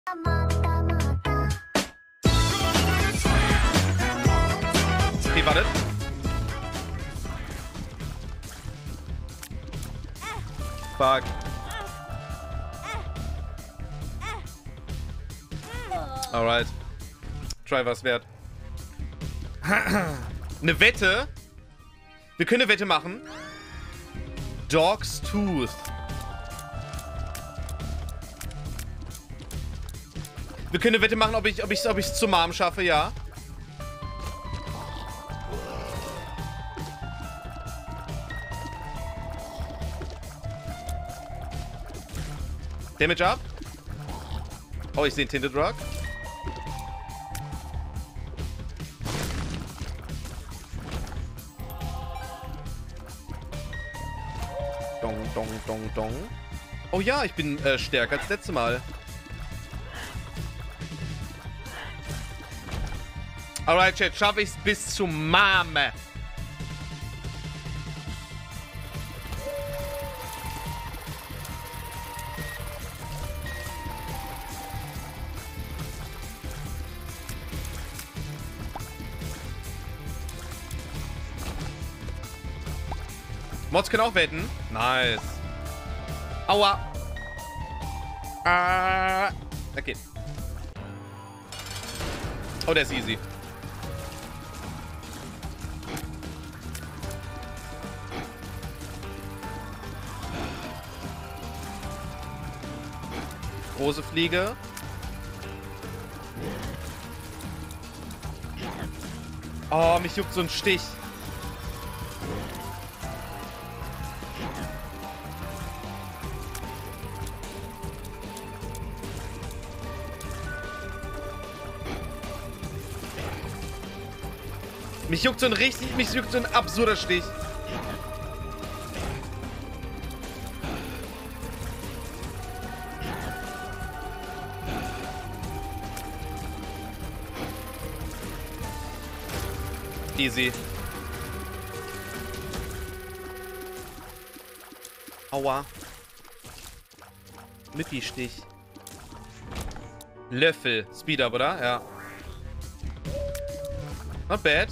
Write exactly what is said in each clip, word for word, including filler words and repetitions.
Okay, wartet. Fuck. Alright. Try was wert. Eine Wette? Wir können eine Wette machen. Dog's Tooth. Wir können eine Wette machen, ob ich ob ich ob ich es zur Mom schaffe, ja. Damage up. Oh, ich sehe einen Tinted Rock. Dong, dong, dong, dong. Oh ja, ich bin äh, stärker als letztes Mal. Alright, Chat, schaffe ich es bis zu Mame. Mods können auch wetten. Nice. Aua. Ah. Okay. Oh, der ist easy. Große Fliege. Oh, mich juckt so ein Stich. Mich juckt so ein richtig, mich juckt so ein absurder Stich. Easy. Aua. Mippi-Stich. Löffel. Speed up, oder? Ja. Not bad.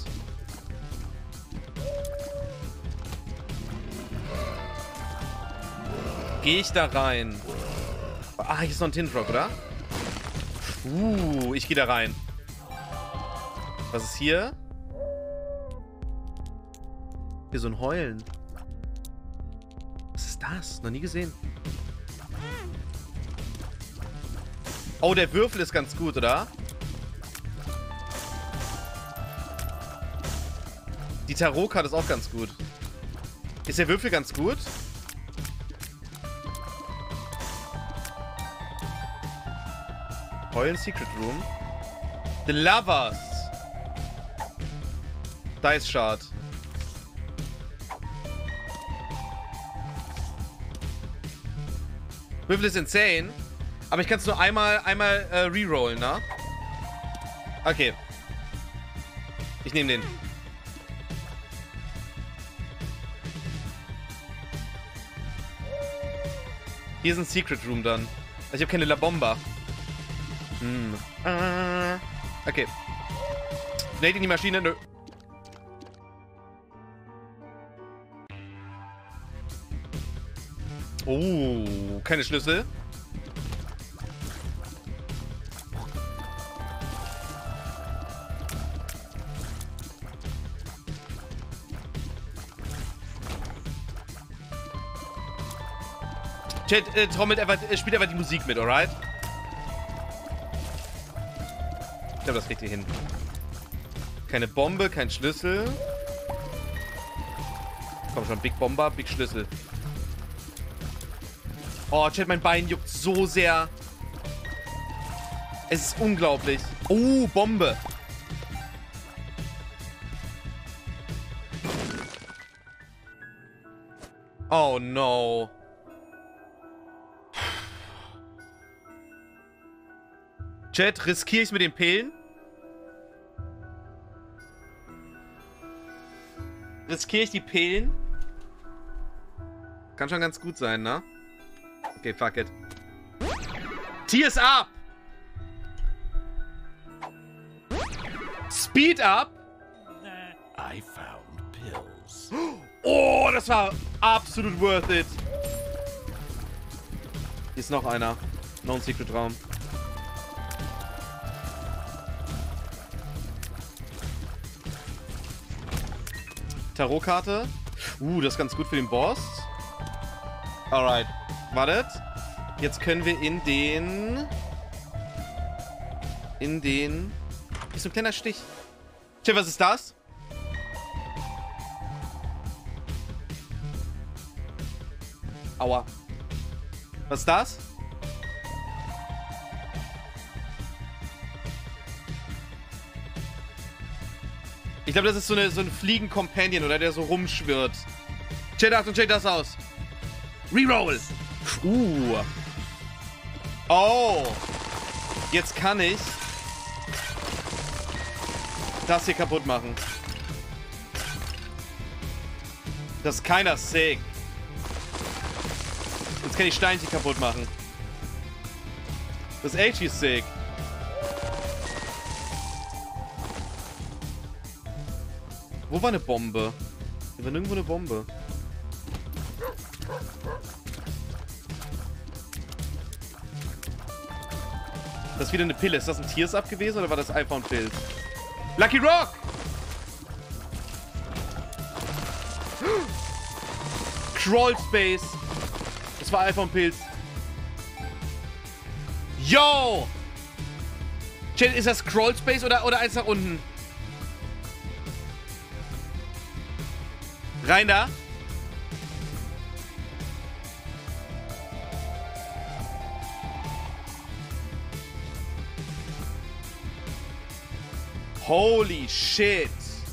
Gehe ich da rein? Ah, hier ist noch ein Tinted Rock, oder? Uh, ich gehe da rein. Was ist hier? Hier so ein Heulen. Was ist das? Noch nie gesehen. Oh, der Würfel ist ganz gut, oder? Die Tarotkarte ist auch ganz gut. Ist der Würfel ganz gut? Heulen Secret Room. The Lovers. Dice Shard. Würfel ist insane. Aber ich kann es nur einmal, einmal äh, rerollen, ne? Okay. Ich nehme den. Hier ist ein Secret Room dann. Ich habe keine La Bomba. Hm. Äh. Okay. Nate in die Maschine. Nö. Oh, keine Schlüssel. Chat, äh, trommelt einfach, äh, spielt einfach die Musik mit, alright? Ich glaube, das kriegt ihr hin. Keine Bombe, kein Schlüssel. Komm schon, Big Bomber, Big Schlüssel. Oh, Chat, mein Bein juckt so sehr. Es ist unglaublich. Oh, Bombe. Oh, no. Chat, riskiere ich mit den Pillen? Riskiere ich die Pillen? Kann schon ganz gut sein, ne? Okay, fuck it. Tears up! Speed up. I found pills. Oh, das war absolut worth it. Hier ist noch einer. Noch ein Secret Raum. Tarotkarte. Uh, das ist ganz gut für den Boss. Alright. Wartet. Jetzt können wir in den... In den... Hier ist so ein kleiner Stich. Tja, was ist das? Aua. Was ist das? Ich glaube, das ist so, eine, so ein Fliegen-Companion, oder? Der so rumschwirrt. Check, Achtung, check das aus. Reroll. Uh. Oh. Jetzt kann ich das hier kaputt machen. Das ist keiner sick. Jetzt kann ich Steinchen kaputt machen. Das ist echt sick. Wo war eine Bombe? Hier war nirgendwo eine Bombe. Das ist wieder eine Pille. Ist das ein Tears-Up gewesen oder war das einfach ein Pilz? Lucky Rock! Crawl Space. Das war einfach ein Pilz. Yo! Ist das Crawl Space oder, oder eins nach unten? Rein da. Holy shit.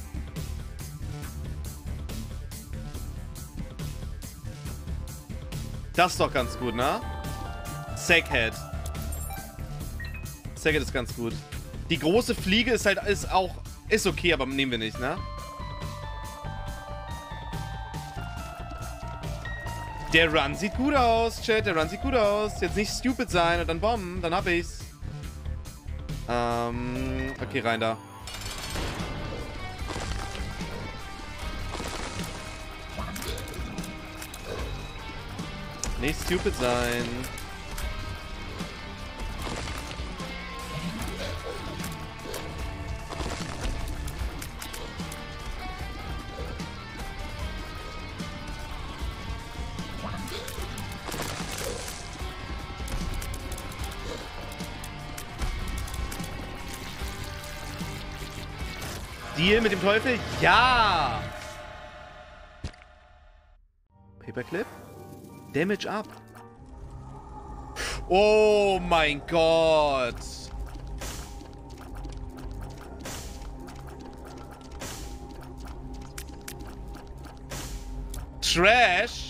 Das ist doch ganz gut, ne? Sackhead. Sackhead ist ganz gut. Die große Fliege ist halt ist auch ist okay, aber nehmen wir nicht, ne? Der Run sieht gut aus, Chat. Der Run sieht gut aus. Jetzt nicht stupid sein und dann bomben. Dann hab ich's. Ähm, okay, rein da. Nicht stupid sein. Deal mit dem Teufel? Ja! Paperclip? Damage up. Oh mein Gott. Trash?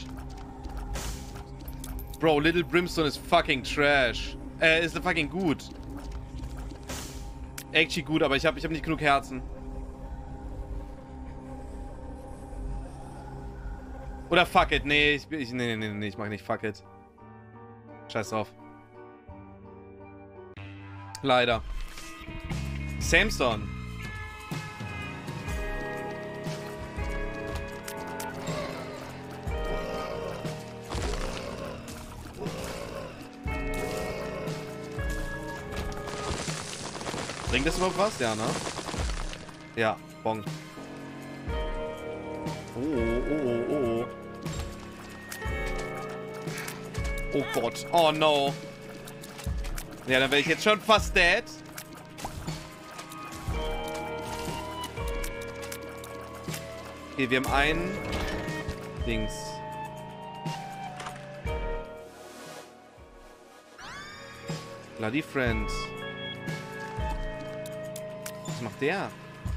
Bro, Little Brimstone ist fucking trash. Äh, ist fucking gut. Actually gut, aber ich habe ich hab nicht genug Herzen. Oder fuck it. Nee, ich, ich, nee, nee, nee, ich mach nicht fuck it. Scheiß drauf. Leider. Samstone. Bringt das überhaupt was? Ja, ne? Ja, Bong. Oh, oh, oh, oh. Oh Gott. Oh no. Ja, dann wäre ich jetzt schon fast dead. Okay, wir haben einen Dings. Bloody Friend. Was macht der?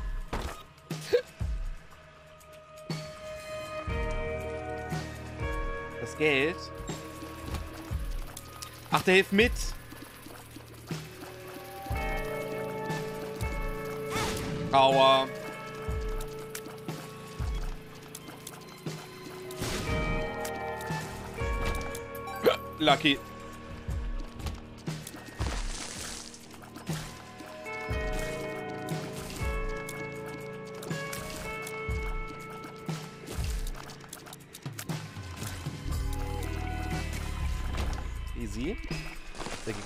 Das Geld. Ach, der hilft mit. Aua. Lucky.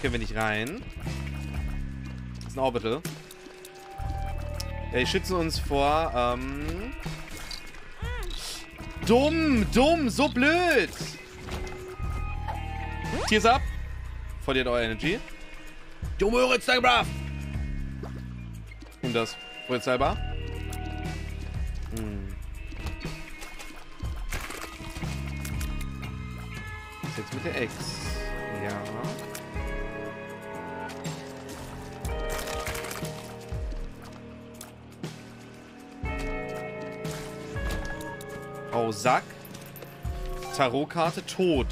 können wir nicht rein. Das ist ein Orbital. Ja, die schützen uns vor, ähm... Dumm, dumm, so blöd! Tears up. Verliert eure Energy. Dumme Rützang, brav! Und das. Rützalbar. Hm. Was ist jetzt mit der Ex? Ja. Oh, Sack. Tarotkarte, tot.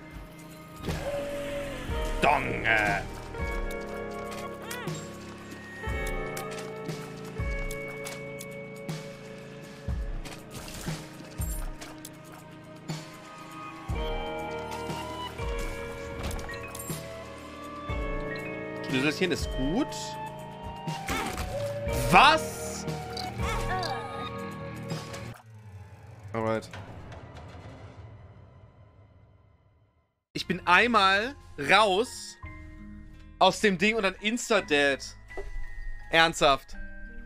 Donge. Schlüsselchen ist gut. Was? Alright. Ich bin einmal raus aus dem Ding und dann Insta-Dead. Ernsthaft.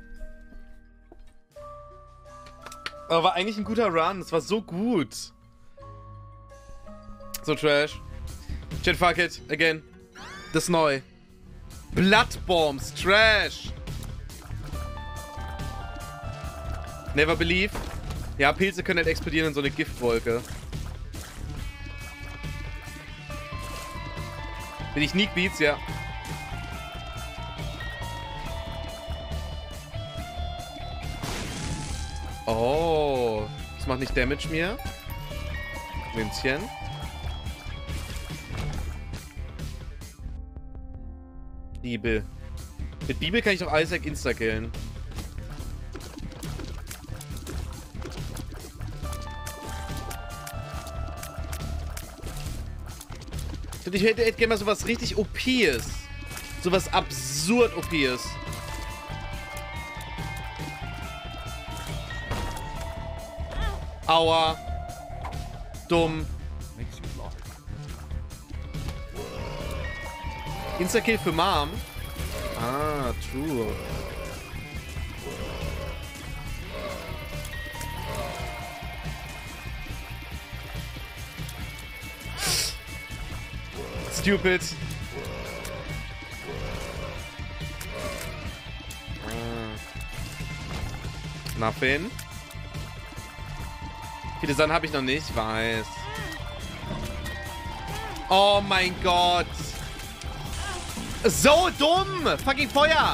Aber war eigentlich ein guter Run. Es war so gut. So trash. Chat, fuck it. Again. Das ist neu. Bloodbombs. Trash. Never believe. Ja, Pilze können halt explodieren in so eine Giftwolke. Bin ich Sneak Beats, ja. Oh. Das macht nicht Damage mir. Münzchen. Bibel. Mit Bibel kann ich doch Isaac insta-killen. Ich hätte, hätte gerne mal sowas richtig O P's. Sowas absurd O P's. Aua. Dumm. Insta-Kill für Mom. Ah, true. Stupid. Ah. Nothing. Viele Sachen habe ich noch nicht, weiß. Oh mein Gott. So dumm. Fucking Feuer.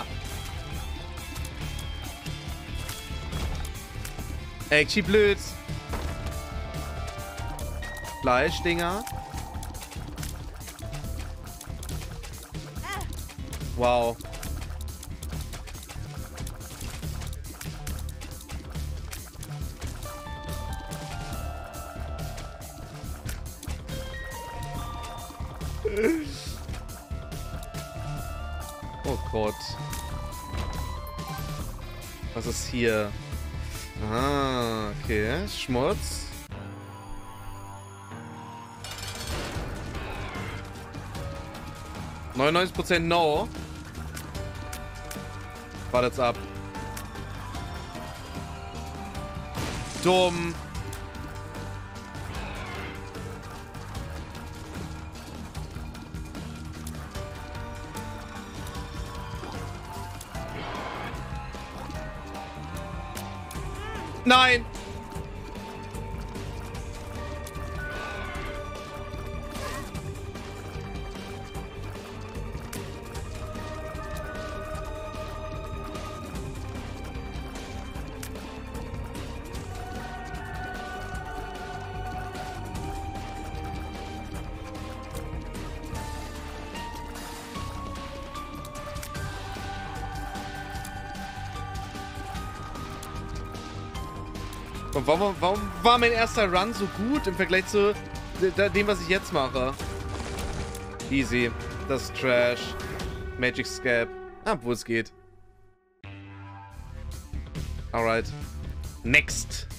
Actually blöd. Fleischdinger. Wow. Oh Gott. Was ist hier? Ah, okay. Schmutz. neunundneunzig Prozent No. Wartet's ab. Dumm. Nein. Warum, warum war mein erster Run so gut im Vergleich zu dem, was ich jetzt mache? Easy. Das ist Trash. Magic Scab. Ah, wo es geht. Alright. Next.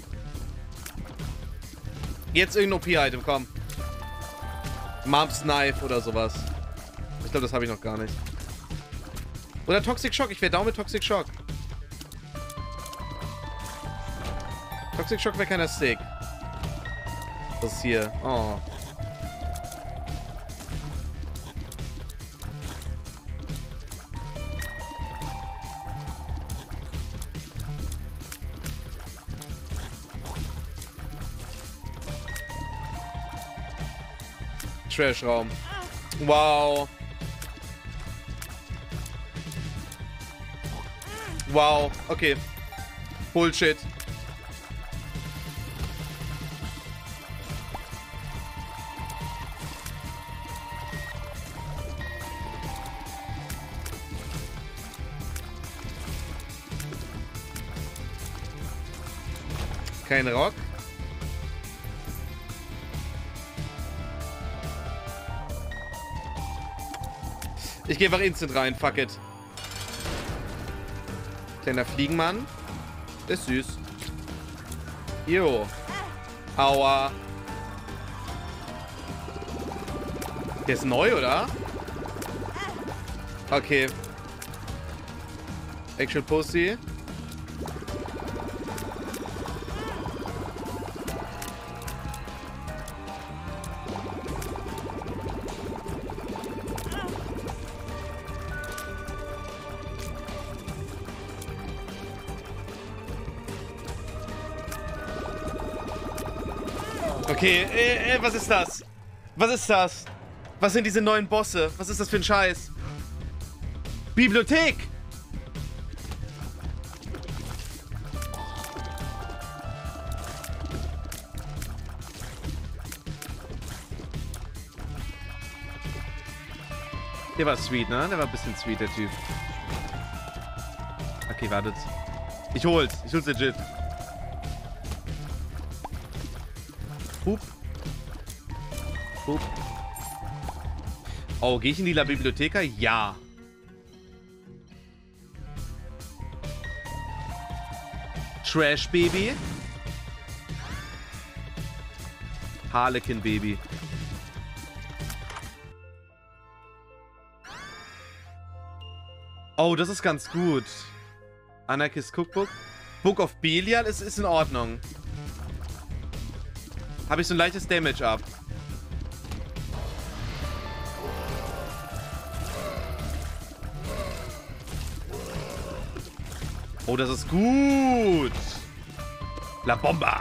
Jetzt irgendein O P-Item, komm. Mom's Knife oder sowas. Ich glaube, das habe ich noch gar nicht. Oder Toxic Shock. Ich wäre down mit Toxic Shock. Toxic Shock wäre keiner Stick. Das ist hier. Oh. Trash-Raum. Wow. Wow. Okay. Bullshit. Kein Rock. Ich gehe einfach instant rein, fuck it. Kleiner Fliegenmann. Ist süß. Jo. Aua. Der ist neu, oder? Okay. Action Pussy. Okay, äh, äh, was ist das? Was ist das? Was sind diese neuen Bosse? Was ist das für ein Scheiß? Bibliothek! Der war sweet, ne? Der war ein bisschen sweet, der Typ. Okay, wartet. Ich hol's. Ich hol's legit. Hup. Hup. Oh, gehe ich in die La Bibliotheca? Ja. Trash Baby. Harlequin Baby. Oh, das ist ganz gut. Anarchist Cookbook. Book of Belial ist, ist in Ordnung. Habe ich so ein leichtes Damage ab. Oh, das ist gut. La Bomba.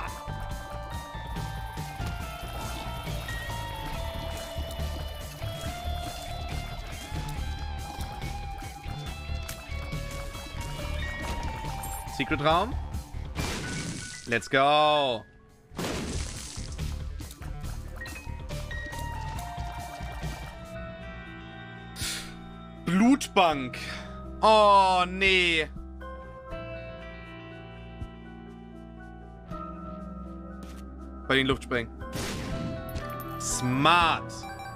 Secret Raum. Let's go. Blutbank. Oh, nee. Bei den Luftsprengen. Smart.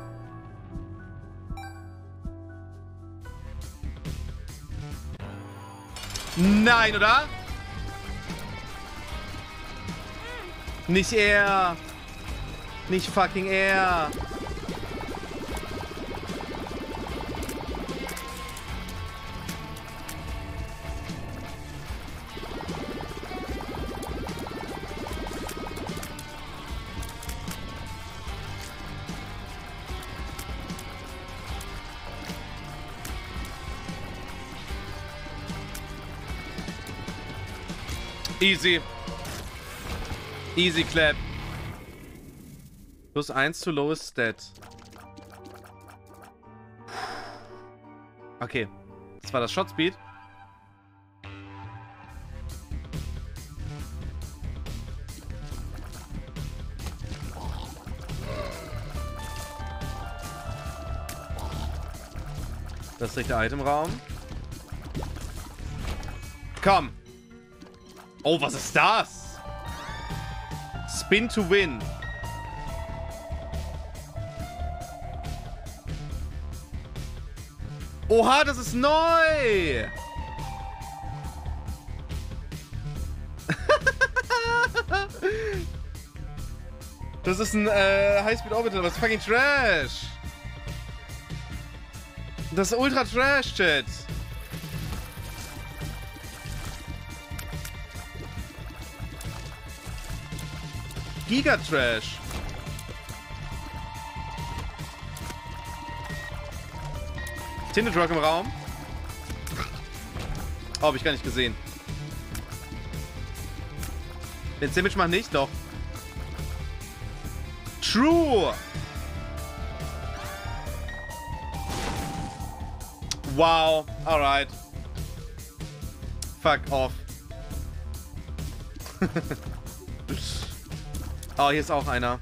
Nein, oder? Nicht er. Nicht fucking er. Easy. Easy clap. Plus eins zu lowest stat. Okay. Das war das Shot Speed. Das ist der Itemraum. Komm. Oh, was ist das? Spin to win. Oha, das ist neu. Das ist ein äh, Highspeed Orbital, was fucking Trash. Das ist ultra trash, Chat. Giga trash. Tinted Rock im Raum. Oh, hab ich gar nicht gesehen. Den Sandwich macht nicht, doch. True. Wow. Alright. Fuck off. Oh, hier ist auch einer.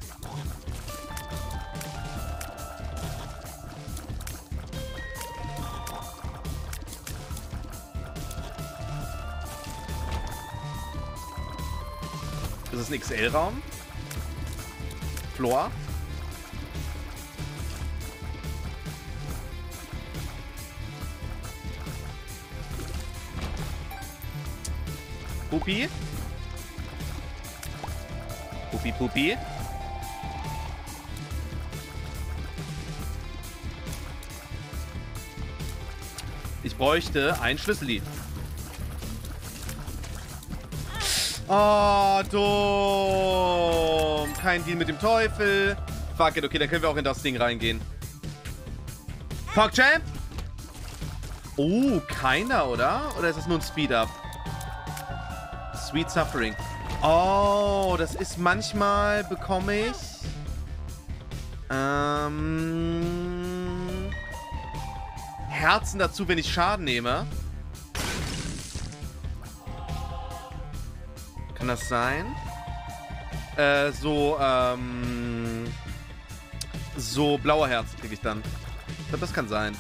Das ist ein X L-Raum. Floor. Pupi. Pupi, Pupi. Ich bräuchte ein Schlüsseli. Oh, dumm. Kein Deal mit dem Teufel. Fuck it, okay, dann können wir auch in das Ding reingehen. PogChamp? Oh, keiner, oder? Oder ist das nur ein Speed-Up? Sweet Suffering. Oh, das ist manchmal bekomme ich ähm, Herzen dazu, wenn ich Schaden nehme. Kann das sein? Äh, so, ähm, so blaue Herzen kriege ich dann. Ich glaube, das kann sein.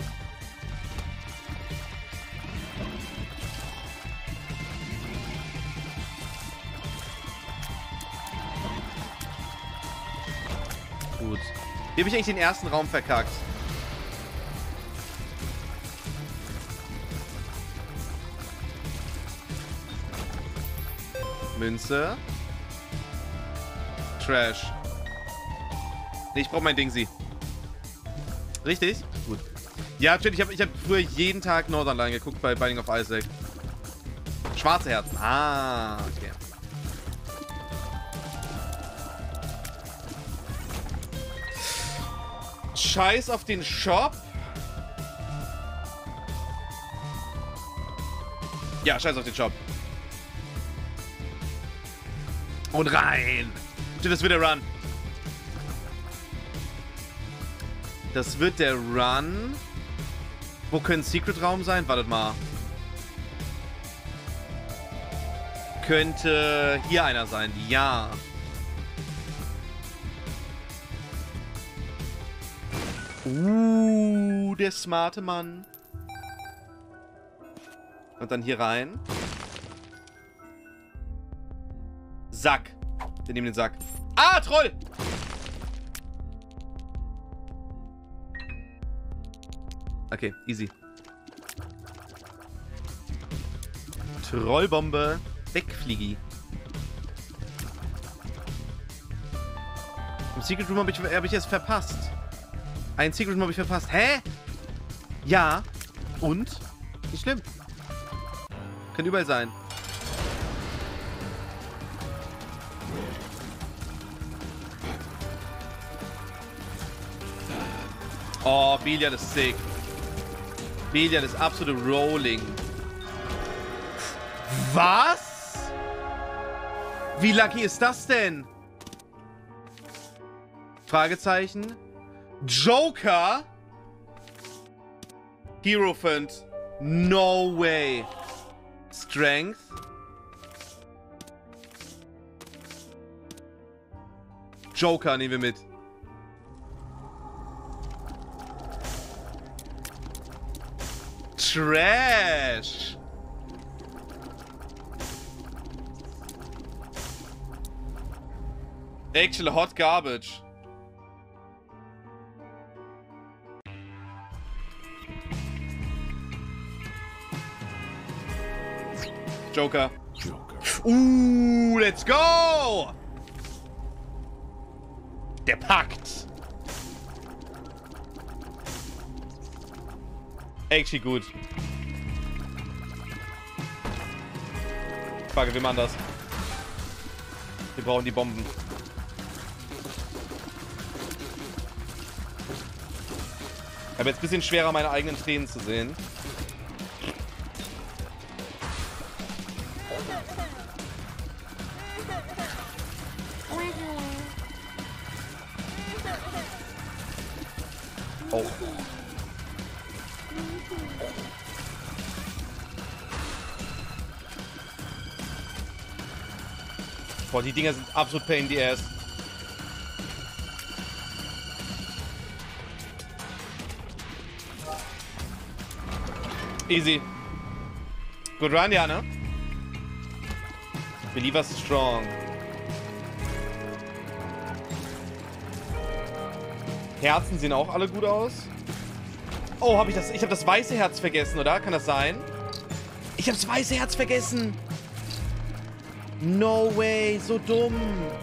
Gut. Wie habe ich eigentlich den ersten Raum verkackt? Münze. Trash. Nee, ich brauche mein Dingsy. Richtig? Gut. Ja, Chat, ich habe ich hab früher jeden Tag Northernlion geguckt bei Binding of Isaac. Schwarze Herzen. Ah, okay. Scheiß auf den Shop. Ja, scheiß auf den Shop. Und rein. Das wird der Run. Das wird der Run. Wo könnte ein Secret-Raum sein? Wartet mal. Könnte hier einer sein. Ja. Uh, der smarte Mann. Und dann hier rein. Sack. Wir nehmen den Sack. Ah, Troll! Okay, easy. Trollbombe. Wegfliegi. Im Secret Room habe ich, hab ich es verpasst. Ein Secret Room habe ich verpasst. Hä? Ja. Und? Nicht schlimm. Kann überall sein. Oh, Billiard ist sick. Billiard ist absolute Rolling. Was? Wie lucky ist das denn? Fragezeichen. Joker? Hierophant. No way. Strength. Joker nehmen wir mit. Trash. Actually hot garbage. Joker. Joker. Uh, let's go! Der Pakt. Actually gut. Frage, wie man das? Wir brauchen die Bomben. Ich habe jetzt ein bisschen schwerer, meine eigenen Tränen zu sehen. Oh. Boah, die Dinger sind absolut pain in the ass. Easy. Good run, ja, ne? Believer strong. Herzen sehen auch alle gut aus. Oh, habe ich das? Ich habe das weiße Herz vergessen, oder? Kann das sein? Ich habe das weiße Herz vergessen. No way, so dumm.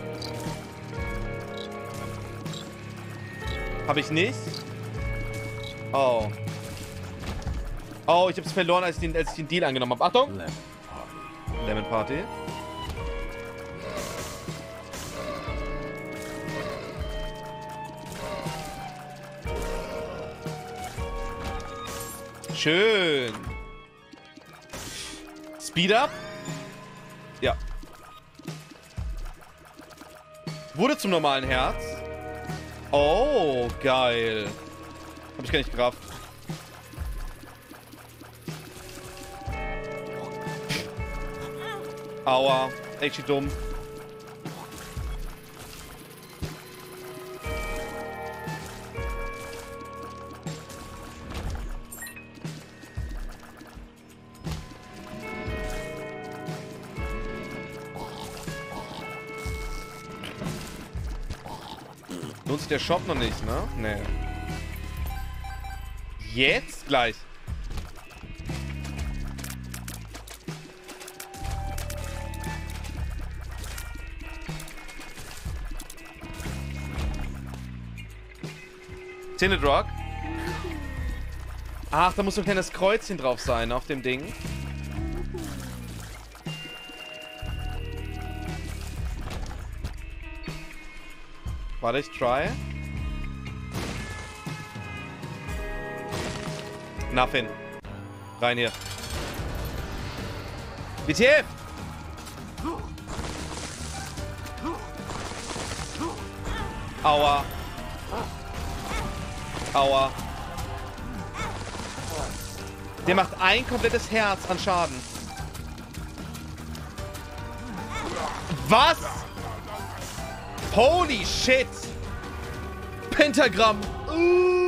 Habe ich nicht? Oh. Oh, ich habe es verloren, als ich, den, als ich den Deal angenommen habe. Achtung! Lemon Party. Lemon Party. Schön. Speed up. Ja. Wurde zum normalen Herz. Oh, geil. Hab ich gar nicht gerafft. Aua. Echt dumm. Lohnt sich der Shop noch nicht, ne? Nee. Jetzt? Gleich. Tinted Rock. Ach, da muss so ein kleines Kreuzchen drauf sein auf dem Ding. Warte, ich try. Nothing. Rein hier. W T F! Aua. Aua. Der macht ein komplettes Herz an Schaden. Was? Holy shit! Pentagramm. Uh.